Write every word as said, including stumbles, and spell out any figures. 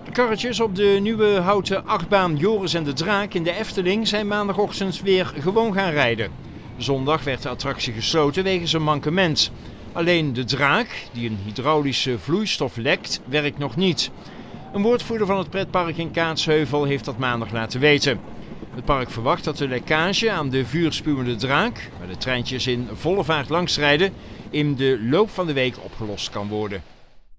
Karretjes op de nieuwe houten achtbaan Joris en de Draak in de Efteling zijn maandagochtend weer gewoon gaan rijden. Zondag werd de attractie gesloten wegens een mankement. Alleen de Draak, die een hydraulische vloeistof lekt, werkt nog niet. Een woordvoerder van het pretpark in Kaatsheuvel heeft dat maandag laten weten. Het park verwacht dat de lekkage aan de vuurspuwende Draak, waar de treintjes in volle vaart langs rijden, in de loop van de week opgelost kan worden.